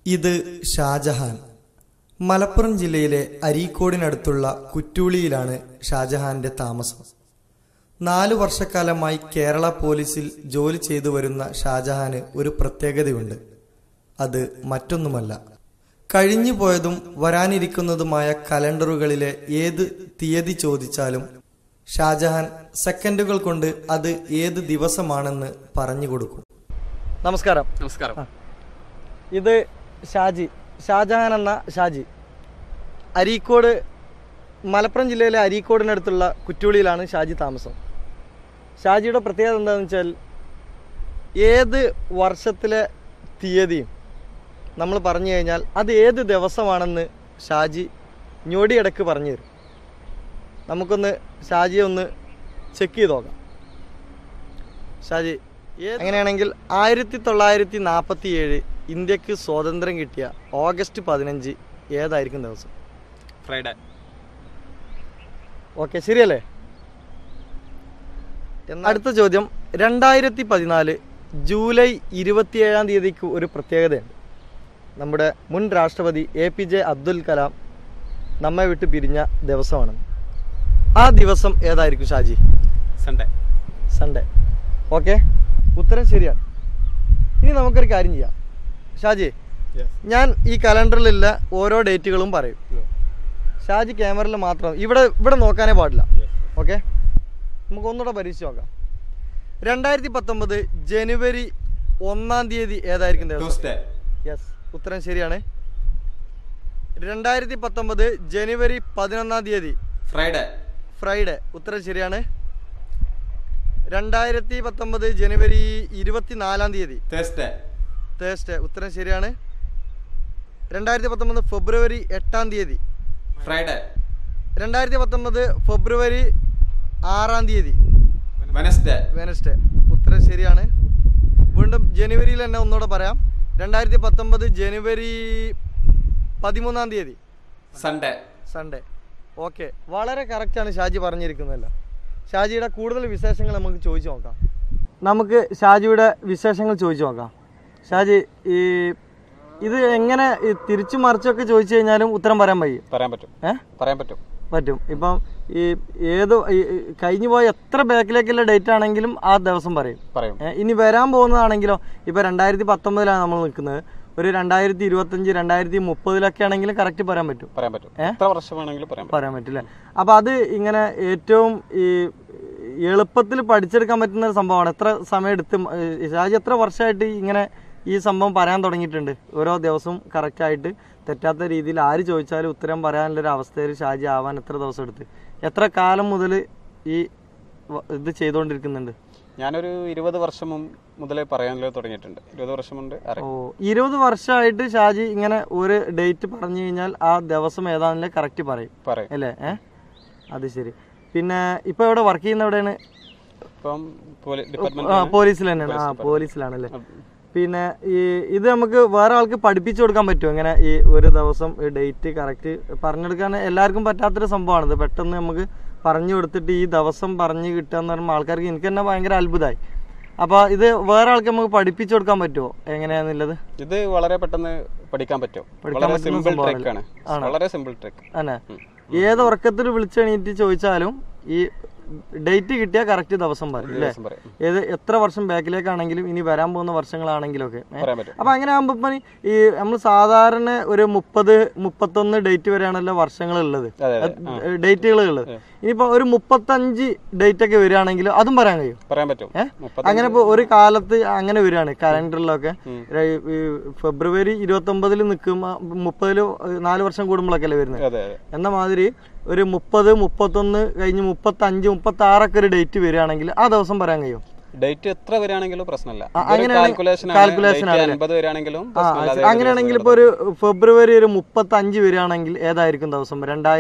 ഇത് ഷാജഹാൻ. മലപ്പുറം ജില്ലയിലെ അരീക്കോടിനടുത്തുള്ള കുറ്റൂളിയിലാണ് ഷാജഹാന്റെ താമസം. 4 വർഷക്കാലമായി കേരള പോലീസിൽ ജോലി ചെയ്തു വരുന്ന ഷാജഹാന് ഒരു പ്രത്യേകതയുണ്ട്. അത് മറ്റൊന്നുമല്ല, കഴിഞ്ഞു പോയതും വരാനിരിക്കുന്നതുമായ കലണ്ടറുകളിലെ ഏത് തീയതി ചോദിച്ചാലും ഷാജഹാൻ സെക്കൻഡുകൾ കൊണ്ട് അത് ഏത് ദിവസമാണെന്ന് പറഞ്ഞു കൊടുക്കും. നമസ്കാരം. ഇത് ഷാജഹാൻ എന്ന ഷാജി. അരീക്കോട്, മലപ്പുറം ജില്ലയിലെ അരീക്കോടിനടുത്തുള്ള കുറ്റൂളിയിലാണ് ഷാജി താമസം. ഷാജിയുടെ പ്രത്യേകത എന്താണെന്ന് വെച്ചാൽ ഏത് വർഷത്തിലെ തീയതിയും നമ്മൾ പറഞ്ഞു കഴിഞ്ഞാൽ അത് ഏത് ദിവസമാണെന്ന് ഷാജി ഞൊടിയിടക്ക് പറഞ്ഞു തരും. നമുക്കൊന്ന് ഷാജിയെ ഒന്ന് ചെക്ക് ചെയ്ത് നോക്കാം. ഷാജി, അങ്ങനെയാണെങ്കിൽ 1947 ഇന്ത്യക്ക് സ്വാതന്ത്ര്യം കിട്ടിയ ഓഗസ്റ്റ് 15 ഏതായിരിക്കും ദിവസം? ഫ്രൈഡേ. ഓക്കെ, ശരിയല്ലേ? അടുത്ത ചോദ്യം, 2014 ജൂലൈ 27 തീയതിക്ക് ഒരു പ്രത്യേകതയുണ്ട്. നമ്മുടെ മുൻ രാഷ്ട്രപതി APJ അബ്ദുൽ കലാം നമ്മെ വിട്ട് പിരിഞ്ഞ ദിവസമാണ്. ആ ദിവസം ഏതായിരിക്കും ഷാജി? സൺഡേ. ഓക്കെ, ഉത്തരം ശരിയാണ്. ഇനി നമുക്കൊരു കാര്യം ചെയ്യാം ഷാജി. ഞാൻ ഈ കലണ്ടറിലുള്ള ഓരോ ഡേറ്റുകളും പറയും. ഷാജി ക്യാമറയിൽ മാത്രം, ഇവിടെ നോക്കാനേ പാടില്ല. ഓക്കെ, നമുക്ക് ഒന്നുകൂടെ പരീക്ഷിച്ച് നോക്കാം. 2019 ജനുവരി 1 തീയതി ഏതായിരിക്കും ദിവസം? യെസ്, ഉത്തരം ശരിയാണ്. 2019 ജനുവരി 11 തീയതി ഫ്രൈഡേ. ഉത്തരം ശരിയാണ്. 2019 ജനുവരി 24 തീയതി തേഴ്സ്ഡേ. ഉത്തരം ശരിയാണ്. 2019 ഫെബ്രുവരി 8 തീയതി ഫ്രൈഡേ. 2019 ഫെബ്രുവരി 6 തീയതി വെനസ്ഡേ. ഉത്തരം ശരിയാണ്. വീണ്ടും ജനുവരിയിൽ തന്നെ ഒന്നുകൂടെ പറയാം. 2019 ജനുവരി 13 തീയതി സൺഡേ. ഓക്കെ, വളരെ കറക്റ്റാണ് ഷാജി പറഞ്ഞിരിക്കുന്നതല്ല. ഷാജിയുടെ കൂടുതൽ വിശേഷങ്ങൾ നമുക്ക് ചോദിച്ചു നോക്കാം. ഷാജിയുടെ വിശേഷങ്ങൾ ചോദിച്ചു നോക്കാം. ഷാജി, ഇത് എങ്ങനെ തിരിച്ചു മറിച്ചൊക്കെ ചോദിച്ചു കഴിഞ്ഞാലും ഉത്തരം പറയാൻ പറ്റും. ഇപ്പം കഴിഞ്ഞു പോയ എത്ര ബാക്കിലേക്കുള്ള ഡേറ്റ് ആണെങ്കിലും ആ ദിവസം പറയും. ഇനി വരാൻ പോകുന്നതാണെങ്കിലോ, ഇപ്പൊ 2019 നമ്മൾ നിൽക്കുന്നത്, ഒരു 2025 2030 ആണെങ്കിലും കറക്റ്റ് പറയാൻ പറ്റും. പറയാൻ പറ്റില്ലേ? അപ്പൊ അത് ഇങ്ങനെ ഏറ്റവും എളുപ്പത്തിൽ പഠിച്ചെടുക്കാൻ പറ്റുന്ന ഒരു സംഭവമാണ്. എത്ര സമയം എടുത്ത് ഷാജി എത്ര വർഷമായിട്ട് ഇങ്ങനെ ഈ സംഭവം പറയാൻ തുടങ്ങിയിട്ടുണ്ട്? ഓരോ ദിവസവും കറക്റ്റായിട്ട് തെറ്റാത്ത രീതിയിൽ ആര് ചോദിച്ചാലും ഉത്തരം പറയാനുള്ളൊരു അവസ്ഥയിൽ ഷാജി ആവാൻ എത്ര ദിവസം എടുത്ത്, എത്ര കാലം മുതൽ ഈ ഇത് ചെയ്തുകൊണ്ടിരിക്കുന്നുണ്ട്? ഞാനൊരു 20 വർഷം മുതലേ പറയാൻ തുടങ്ങിയിട്ടുണ്ട്. 20 വർഷം കൊണ്ട്. 20 വർഷമായിട്ട് ഷാജി ഇങ്ങനെ ഒരു ഡേറ്റ് പറഞ്ഞു കഴിഞ്ഞാൽ ആ ദിവസം ഏതാണെന്നല്ലേ കറക്റ്റ് പറയും അല്ലേ? അത് ശരി. പിന്നെ ഇപ്പൊ എവിടെ വർക്ക് ചെയ്യുന്ന? എവിടെയാണ്? പോലീസിൽ തന്നെയാണ്. പോലീസിലാണല്ലേ? പിന്നെ ഇത് നമുക്ക് വേറെ ആൾക്ക് പഠിപ്പിച്ചു കൊടുക്കാൻ പറ്റുമോ? ഇങ്ങനെ ഈ ഒരു ദിവസം ഡേറ്റ് കറക്റ്റ് പറഞ്ഞെടുക്കാൻ എല്ലാവർക്കും പറ്റാത്തൊരു സംഭവമാണിത്. പെട്ടെന്ന് നമുക്ക് പറഞ്ഞു കൊടുത്തിട്ട് ഈ ദിവസം പറഞ്ഞു കിട്ടുക എന്ന് പറയുമ്പോൾ ആൾക്കാർക്ക്, എനിക്ക് തന്നെ ഭയങ്കര അത്ഭുതമായി. അപ്പൊ ഇത് വേറെ ആൾക്ക് നമുക്ക് പഠിപ്പിച്ചു കൊടുക്കാൻ പറ്റുമോ എങ്ങനെയാന്നുള്ളത്? ഇത് വളരെ പെട്ടെന്ന് പഠിക്കാൻ പറ്റും. വളരെ സിമ്പിൾ ട്രിക്ക് ആണ്. ഏത് ഉറക്കത്തിൽ വിളിച്ചെണീറ്റ് ചോദിച്ചാലും ഈ ഡേറ്റ് കിട്ടിയാൽ കറക്റ്റ് ദിവസം പറയും അല്ലേ? ഏത് എത്ര വർഷം ബാക്കിലേക്കാണെങ്കിലും ഇനി വരാൻ പോകുന്ന വർഷങ്ങളാണെങ്കിലും ഒക്കെ. അപ്പൊ അങ്ങനെ ആകുമ്പോ ഇപ്പൊ ഈ നമ്മൾ സാധാരണ ഒരു 30-31 ഡേറ്റ് വരെയാണല്ലോ വർഷങ്ങളുള്ളത്, ഡേറ്റുകൾ ഉള്ളത്. ഇനിയിപ്പോ ഒരു 35 ഡേറ്റ് ഒക്കെ വരികയാണെങ്കിൽ അതും പറയാൻ കഴിയും. അങ്ങനെ ഇപ്പൊ ഒരു കാലത്ത് അങ്ങനെ വരികയാണ് കലണ്ടറിലൊക്കെ. ഫെബ്രുവരി 29 നിൽക്കുമ്പോ 30 4 വർഷം കൂടുമ്പോഴൊക്കെ അല്ലേ വരുന്നത്. എന്ന മാതിരി ഒരു 30, 31 കഴിഞ്ഞ് 35, 36 ഒരു ഡേറ്റ് വരികയാണെങ്കിൽ ആ ദിവസം പറയാൻ കഴിയും. ഡേറ്റ് എത്ര വരികയാണെങ്കിലും പ്രശ്നമില്ല. അങ്ങനെയാണെങ്കിൽ ഇപ്പൊ ഒരു ഫെബ്രുവരി ഒരു 35 വരികയാണെങ്കിൽ ഏതായിരിക്കും ദിവസം?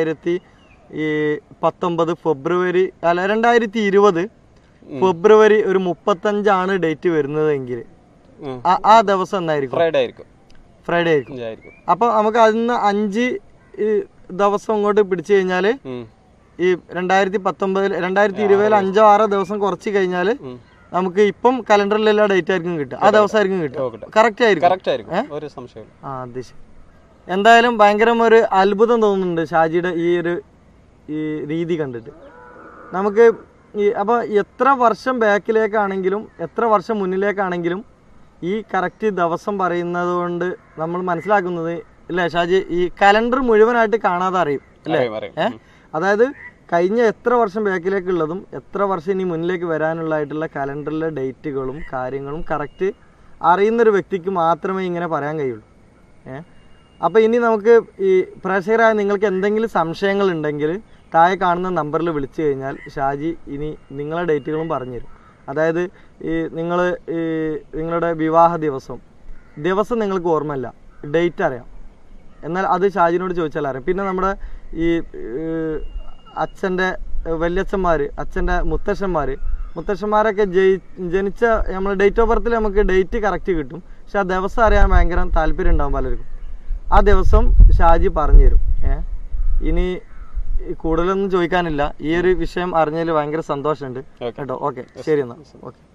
2019 ഫെബ്രുവരി 2020 ഫെബ്രുവരി ഒരു 35 ഡേറ്റ് വരുന്നതെങ്കിൽ ആ ദിവസം എന്തായിരിക്കും? ഫ്രൈഡേ ആയിരിക്കും. അപ്പൊ നമുക്ക് അതിന്ന് 5 ദിവസം അങ്ങോട്ട് പിടിച്ചു കഴിഞ്ഞാല് ഈ 2019 2020 5-6 ദിവസം കുറച്ച് കഴിഞ്ഞാല് നമുക്ക് ഇപ്പം കലണ്ടറിൽ എല്ലാ ഡേറ്റ് ആയിരിക്കും കിട്ടുക, ആ ദിവസമായിരിക്കും കിട്ടുക. കറക്റ്റ് ആയിരിക്കും. ഒരു സംശയം. അത് ശരി. എന്തായാലും ഭയങ്കര ഒരു അത്ഭുതം തോന്നുന്നുണ്ട് ഷാജിയുടെ ഈ രീതി കണ്ടിട്ട്. നമുക്ക് അപ്പോൾ എത്ര വർഷം ബാക്കിലേക്കാണെങ്കിലും എത്ര വർഷം മുന്നിലേക്കാണെങ്കിലും ഈ കറക്റ്റ് ദിവസം പറയുന്നത് കൊണ്ട് നമ്മൾ മനസ്സിലാക്കുന്നത് അല്ലേ ഷാജി, ഈ കലണ്ടർ മുഴുവനായിട്ട് കാണാതെ അറിയും അല്ലേ? അതായത് കഴിഞ്ഞ എത്ര വർഷം ബാക്കിലേക്കുള്ളതും എത്ര വർഷം ഇനി മുന്നിലേക്ക് വരാനുള്ളതായിട്ടുള്ള കലണ്ടറിലെ ഡേറ്റുകളും കാര്യങ്ങളും കറക്റ്റ് അറിയുന്നൊരു വ്യക്തിക്ക് മാത്രമേ ഇങ്ങനെ പറയാൻ കഴിയുള്ളൂ. അപ്പോൾ ഇനി നമുക്ക് ഈ പ്രേക്ഷകരായ നിങ്ങൾക്ക് എന്തെങ്കിലും സംശയങ്ങൾ ഉണ്ടെങ്കിൽ താഴെ കാണുന്ന നമ്പറിൽ വിളിച്ചു കഴിഞ്ഞാൽ ഷാജി ഇനി നിങ്ങളെ ഡേറ്റുകളും പറഞ്ഞുതരും. അതായത് നിങ്ങളുടെ വിവാഹ ദിവസം നിങ്ങൾക്ക് ഓർമ്മയില്ല, ഡേറ്റ് അറിയാം, എന്നാൽ അത് ഷാജിനോട് ചോദിച്ചാൽ അറിയാം. പിന്നെ നമ്മുടെ ഈ അച്ഛൻ്റെ വല്യച്ഛന്മാർ, അച്ഛൻ്റെ മുത്തശ്ശന്മാരൊക്കെ ജനിച്ച നമ്മൾ ഡേറ്റ് ഓഫ് ബർത്തിൽ നമുക്ക് ഡേറ്റ് കറക്റ്റ് കിട്ടും, പക്ഷെ ആ ദിവസം അറിയാൻ ഭയങ്കര താല്പര്യം ഉണ്ടാവും പലർക്കും. ആ ദിവസം ഷാജി പറഞ്ഞു തരും. ഇനി കൂടുതലൊന്നും ചോദിക്കാനില്ല. ഈ ഒരു വിഷയം അറിഞ്ഞതിൽ ഭയങ്കര സന്തോഷമുണ്ട് കേട്ടോ. ഓക്കെ, ശരി എന്നാൽ. ഓക്കെ.